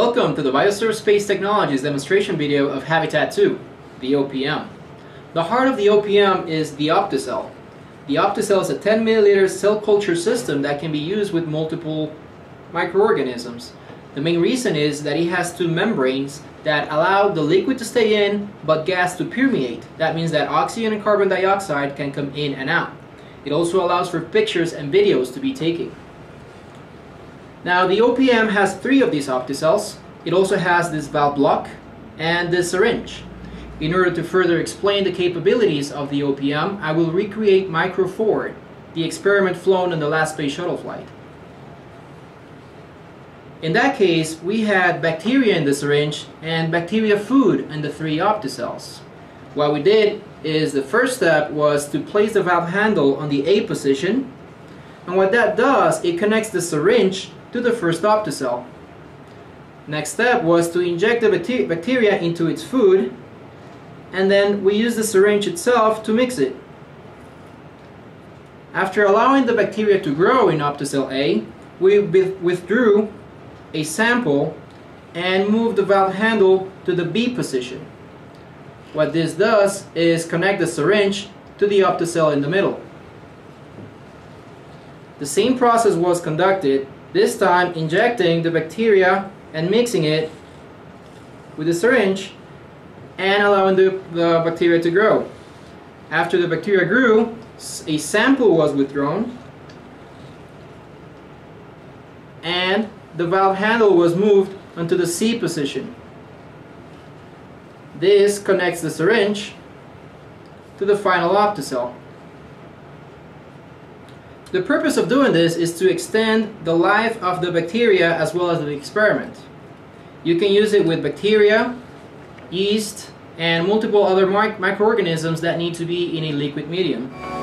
Welcome to the Bioserve Space Technologies demonstration video of Habitat 2, the OPM. The heart of the OPM is the OptiCell. The OptiCell is a 10 milliliter cell culture system that can be used with multiple microorganisms. The main reason is that it has two membranes that allow the liquid to stay in but gas to permeate. That means that oxygen and carbon dioxide can come in and out. It also allows for pictures and videos to be taken. Now the OPM has 3 of these OptiCells. It also has this valve block and this syringe. In order to further explain the capabilities of the OPM, I will recreate Micro 4, the experiment flown on the last space shuttle flight. In that case, we had bacteria in the syringe and bacteria food in the 3 OptiCells. What we did is the first step was to place the valve handle on the A position, and what that does, it connects the syringe to the first OptiCell. Next step was to inject the bacteria into its food, and then we use the syringe itself to mix it. After allowing the bacteria to grow in OptiCell A, we withdrew a sample and moved the valve handle to the B position. What this does is connect the syringe to the OptiCell in the middle. The same process was conducted, this time injecting the bacteria and mixing it with the syringe and allowing the bacteria to grow. After the bacteria grew, a sample was withdrawn and the valve handle was moved onto the C position. This connects the syringe to the final OptiCell. The purpose of doing this is to extend the life of the bacteria as well as the experiment. You can use it with bacteria, yeast, and multiple other microorganisms that need to be in a liquid medium.